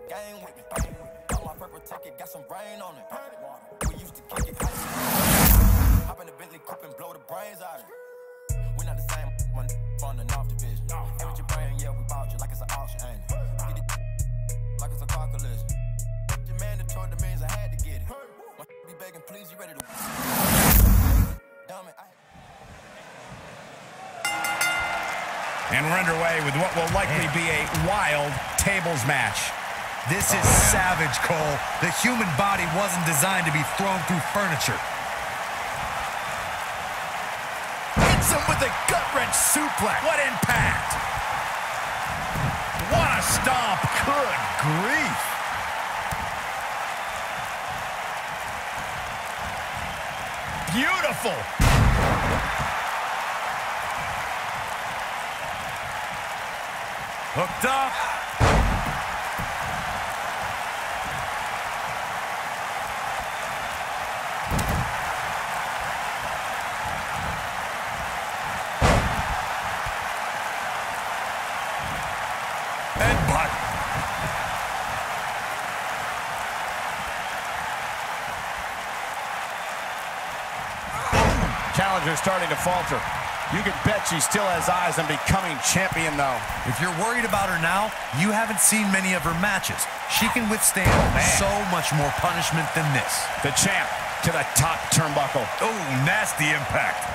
Gang with me. Got my purple ticket, got some rain on it. We used to kick it. Hop in the Bentley coupe and blow the brains out of it. We not the same, one on and off the vision. Hey, with your brain, yeah, we bought you like it's an auction, ain't it? Get it like it's a car collision. Your man that told the means I had to get it. My be begging, please, you ready to dumb it? And we're underway with what will likely be a wild tables match. This is savage, Cole. The human body wasn't designed to be thrown through furniture. Hits him with a gut-wrench suplex. What impact! What a stomp. Good grief. Beautiful. Hooked up. Headbutt. Challenger starting to falter. You can bet she still has eyes on becoming champion, though. If you're worried about her now, you haven't seen many of her matches. She can withstand so much more punishment than this. The champ to the top turnbuckle. Oh, nasty impact.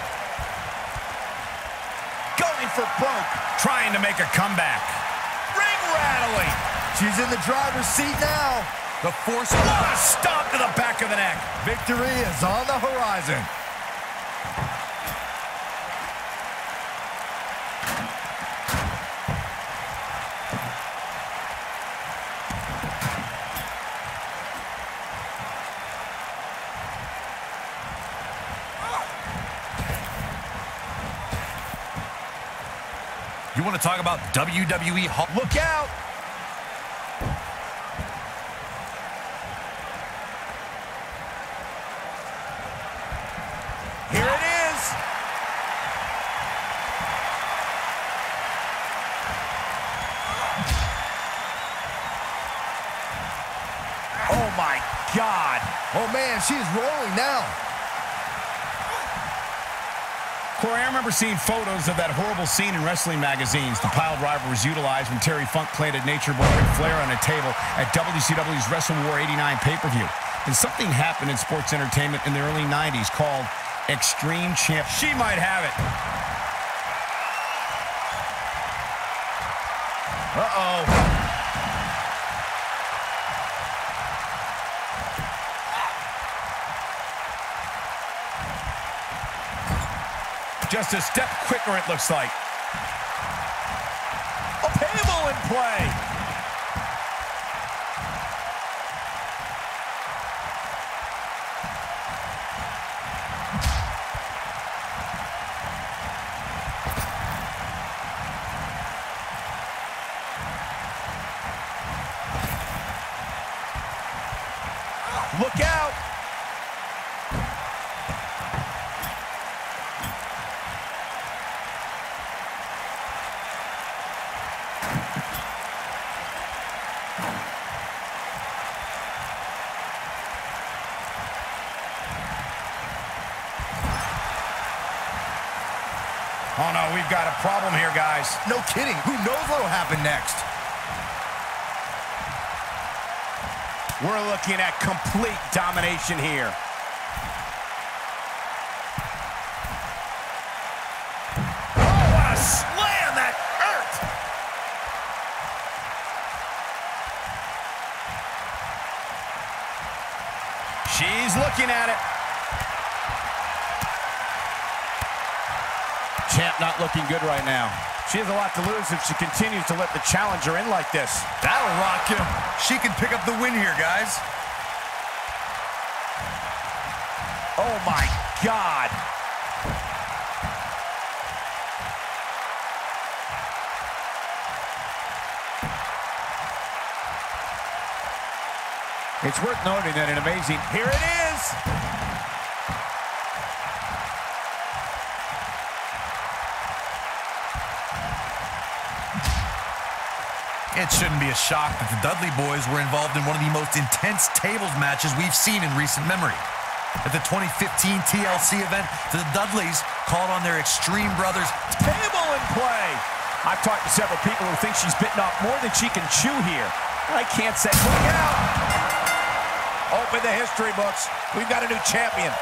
Going for broke. Trying to make a comeback. Ring rattling. She's in the driver's seat now. The force. What a stomp to the back of the neck. Victory is on the horizon. You want to talk about WWE Hall? Look out! Here it is! Oh my God! Oh man, she's rolling now. Corey, I remember seeing photos of that horrible scene in wrestling magazines. The pile driver was utilized when Terry Funk planted Nature Boy Ric Flair on a table at WCW's Wrestle War 89 pay-per-view. And something happened in sports entertainment in the early 90s called Extreme Champ. She might have it. Uh-oh. Just a step quicker, it looks like. A table in play. Look out. Oh, no, we've got a problem here, guys. No kidding. Who knows what'll happen next? We're looking at complete domination here. Oh, what a slam! That hurt! She's looking at it. Champ not looking good right now. She has a lot to lose if she continues to let the challenger in like this. That'll rock you. She can pick up the win here, guys. Oh, my God. It's worth noting that an amazing... Here it is. It shouldn't be a shock that the Dudley boys were involved in one of the most intense tables matches we've seen in recent memory. At the 2015 TLC event, the Dudleys called on their Extreme Brothers Table in play. I've talked to several people who think she's bitten off more than she can chew here. I can't say, look out! Open the history books. We've got a new champion.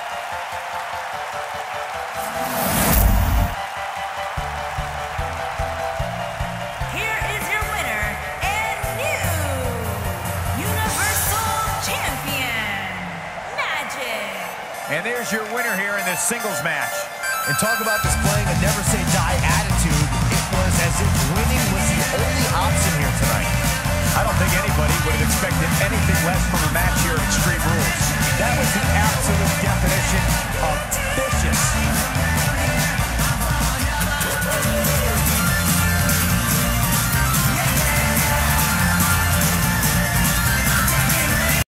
And there's your winner here in this singles match. And talk about displaying a never-say-die attitude. It was as if winning was the only option here tonight. I don't think anybody would have expected anything less from a match here at Extreme Rules. That was the absolute definition of vicious.